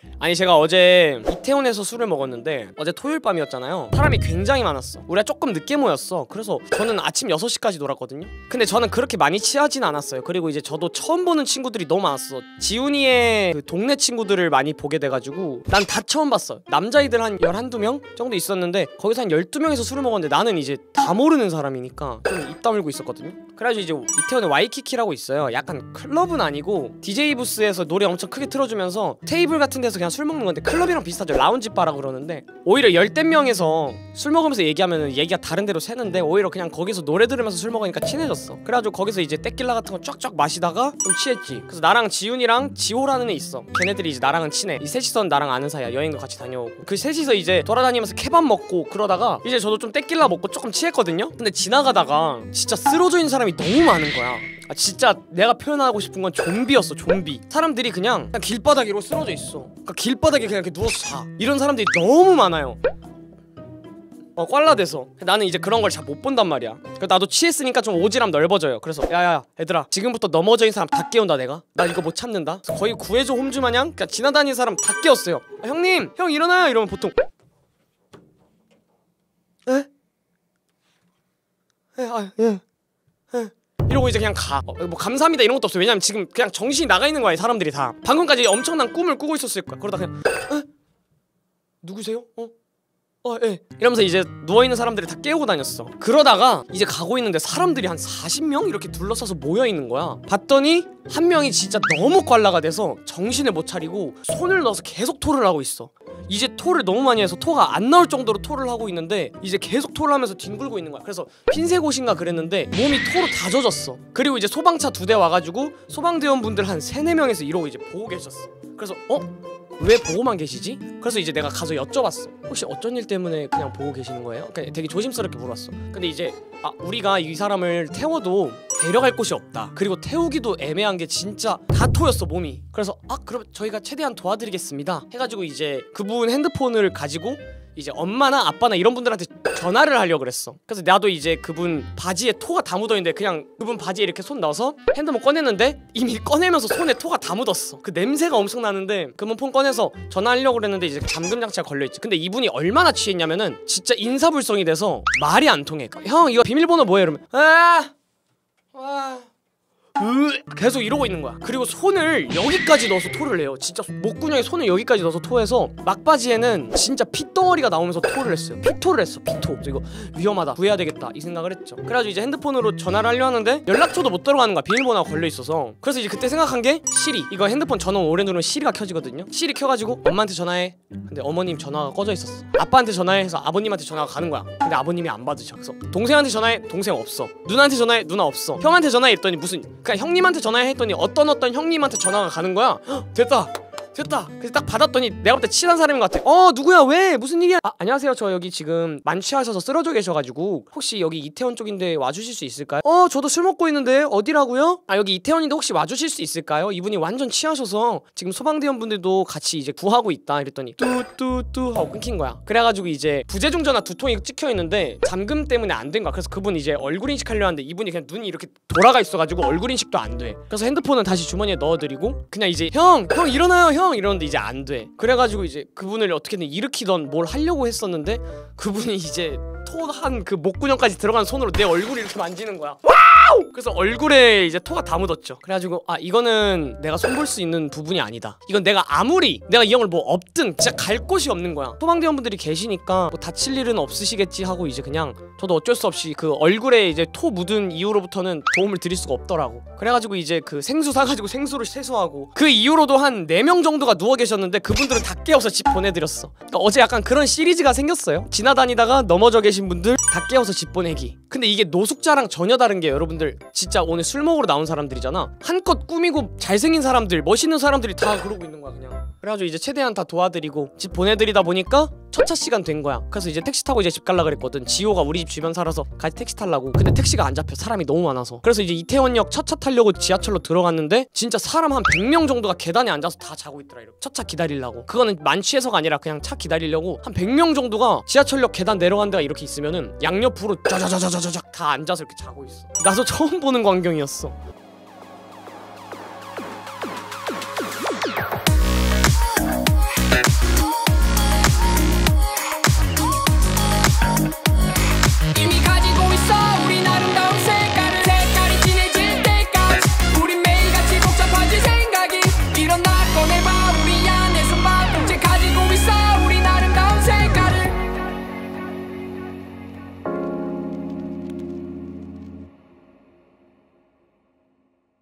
아니 제가 어제 이태원에서 술을 먹었는데 어제 토요일 밤이었잖아요. 사람이 굉장히 많았어. 우리가 조금 늦게 모였어. 그래서 저는 아침 6시까지 놀았거든요. 근데 저는 그렇게 많이 취하진 않았어요. 그리고 이제 저도 처음 보는 친구들이 너무 많았어. 지훈이의 그 동네 친구들을 많이 보게 돼가지고 난 다 처음 봤어. 남자애들 한 11~2명 정도 있었는데 거기서 한 12명에서 술을 먹었는데 나는 이제 다 모르는 사람이니까 좀 입 다물고 있었거든요. 그래가지고 이제 이태원에 와이키키라고 있어요. 약간 클럽은 아니고 DJ 부스에서 노래 엄청 크게 틀어주면서 테이블 같은 데서 그냥 술 먹는 건데 클럽이랑 비슷하죠. 라운지 바라고 그러는데 오히려 10대명에서 술 먹으면서 얘기하면 얘기가 다른 데로 새는데 오히려 그냥 거기서 노래 들으면서 술 먹으니까 친해졌어. 그래가지고 거기서 이제 떼킬라 같은 거 쫙쫙 마시다가 좀 취했지. 그래서 나랑 지훈이랑 지호라는 애 있어. 걔네들이 이제 나랑은 친해. 이 셋이서는 나랑 아는 사이야. 여행도 같이 다녀오고. 그 셋이서 이제 돌아다니면서 케밥 먹고 그러다가 이제 저도 좀 떼킬라 먹고 조금 취했거든요. 근데 지나가다가 진짜 쓰러져 있는 사람이 너무 많은 거야. 아 진짜 내가 표현하고 싶은 건 좀비였어. 좀비. 사람들이 그냥 길바닥에 이러고 쓰러져 있어. 그러니까 길바닥에 그냥 이렇게 누워서 자. 이런 사람들이 너무 많아요. 꽐라돼서 나는 이제 그런 걸 잘 못 본단 말이야. 그래서 나도 취했으니까 좀 오지랖 넓어져요. 그래서 야야 얘들아 지금부터 넘어져 있는 사람 다 깨운다 내가. 나 이거 못 참는다. 거의 구해줘 홈즈 마냥 그냥 지나다니는 사람 다 깨웠어요. 아, 형님 형 일어나요 이러면 보통 에? 예. 이러고 이제 그냥 가. 뭐 감사합니다 이런 것도 없어. 왜냐면 지금 그냥 정신이 나가 있는 거야. 사람들이 다 방금까지 엄청난 꿈을 꾸고 있었을 거야. 그러다 그냥 누구세요? 예. 이러면서 이제 누워있는 사람들이 다 깨우고 다녔어. 그러다가 이제 가고 있는데 사람들이 한 40명 이렇게 둘러싸서 모여있는 거야. 봤더니 한 명이 진짜 너무 꽐라가 돼서 정신을 못 차리고 손을 넣어서 계속 토를 하고 있어. 이제 토를 너무 많이 해서 토가 안 나올 정도로 토를 하고 있는데 이제 계속 토를 하면서 뒹굴고 있는 거야. 그래서 핀셋 옷인가 그랬는데 몸이 토로 다 젖었어. 그리고 이제 소방차 2대 와가지고 소방대원분들 한 3~4명에서 이러고 이제 보고 계셨어. 그래서 왜 보고만 계시지? 그래서 이제 내가 가서 여쭤봤어. 혹시 어쩐 일 때문에 그냥 보고 계시는 거예요? 그냥 되게 조심스럽게 물었어. 근데 이제 우리가 이 사람을 태워도 데려갈 곳이 없다. 그리고 태우기도 애매한 게 진짜 다 토였어 몸이. 그래서 그럼 저희가 최대한 도와드리겠습니다 해가지고 이제 그분 핸드폰을 가지고 이제 엄마나 아빠나 이런 분들한테 전화를 하려고 그랬어. 그래서 나도 이제 그분 바지에 토가 다 묻어있는데 그냥 그분 바지에 이렇게 손 넣어서 핸드폰 꺼냈는데 이미 꺼내면서 손에 토가 다 묻었어. 그 냄새가 엄청 나는데 그분 폰 꺼내서 전화하려고 그랬는데 이제 잠금 장치가 걸려있지. 근데 이분이 얼마나 취했냐면은 진짜 인사불성이 돼서 말이 안 통해. 형 이거 비밀번호 뭐예요? 이러면 계속 이러고 있는 거야. 그리고 손을 여기까지 넣어서 토를 해요. 진짜 목구멍에 손을 여기까지 넣어서 토해서 막바지에는 진짜 핏덩어리가 나오면서 토를 했어요. 피토를 했어. 피토. 그래서 이거 위험하다 구해야 되겠다 이 생각을 했죠. 그래가지고 이제 핸드폰으로 전화를 하려 하는데 연락처도 못 들어가는 거야. 비밀번호가 걸려있어서. 그래서 이제 그때 생각한 게 시리. 이거 핸드폰 전원 오래 누르면 시리가 켜지거든요. 시리 켜가지고 엄마한테 전화해. 근데 어머님 전화가 꺼져 있었어. 아빠한테 전화해 해서 아버님한테 전화가 가는 거야. 근데 아버님이 안 받으셔. 그래서 동생한테 전화해. 동생 없어. 누나한테 전화해. 누나 없어. 형한테 전화해 했더니 무슨 그냥 형님한테 전화해 했더니 어떤 형님한테 전화가 가는 거야. 됐다. 그래서 딱 받았더니 내가 볼 때 친한 사람인 것 같아. 누구야 왜 무슨 일이야. 안녕하세요 저 여기 지금 만취하셔서 쓰러져 계셔가지고 혹시 여기 이태원 쪽인데 와주실 수 있을까요? 저도 술 먹고 있는데 어디라고요? 여기 이태원인데 혹시 와주실 수 있을까요? 이분이 완전 취하셔서 지금 소방대원분들도 같이 이제 구하고 있다 이랬더니 뚜뚜뚜 하고 끊긴 거야. 그래가지고 이제 부재중 전화 2통이 찍혀있는데 잠금 때문에 안 된 거야. 그래서 그분 이제 얼굴 인식하려 하는데 이분이 그냥 눈이 이렇게 돌아가 있어가지고 얼굴 인식도 안 돼. 그래서 핸드폰은 다시 주머니에 넣어드리고 그냥 이제 형 일어나요 형 이러는데 이제 안 돼. 그래가지고 이제 그분을 어떻게든 일으키던 뭘 하려고 했었는데 그분이 이제 토한 그 목구멍까지 들어간 손으로 내 얼굴을 이렇게 만지는 거야. 와우! 그래서 얼굴에 이제 토가 다 묻었죠. 그래가지고 이거는 내가 손볼 수 있는 부분이 아니다. 이건 내가 이 형을 뭐 업든 진짜 갈 곳이 없는 거야. 소방대원분들이 계시니까 뭐 다칠 일은 없으시겠지 하고 이제 그냥 저도 어쩔 수 없이 그 얼굴에 이제 토 묻은 이후로부터는 도움을 드릴 수가 없더라고. 그래가지고 이제 그 생수 사가지고 생수를 세수하고 그 이후로도 한 4명 정도가 누워 계셨는데 그분들은 다 깨워서 집 보내드렸어. 그러니까 어제 약간 그런 시리즈가 생겼어요. 지나다니다가 넘어져 계신 분들 다 깨워서 집 보내기. 근데 이게 노숙자랑 전혀 다른 게 여러분들 진짜 오늘 술 먹으러 나온 사람들이잖아. 한껏 꾸미고 잘생긴 사람들 멋있는 사람들이 다 그러고 있는 거야 그냥. 그래가지고 이제 최대한 다 도와드리고 집 보내드리다 보니까 첫차 시간 된 거야. 그래서 이제 택시 타고 이제 집 갈라 그랬거든. 지호가 우리 집 주변 살아서 같이 택시 타려고. 근데 택시가 안 잡혀. 사람이 너무 많아서. 그래서 이제 이태원역 첫차 타려고 지하철로 들어갔는데 진짜 사람 한 100명 정도가 계단에 앉아서 다 자고 있더라. 이렇게 첫차 기다리려고. 그거는 만취해서가 아니라 그냥 차 기다리려고 한 100명 정도가 지하철역 계단 내려간 데가 이렇게 있으면은 양옆으로 쫙쫙쫙쫙쫙 다 앉아서 이렇게 자고 있어. 나도 처음 보는 광경이었어.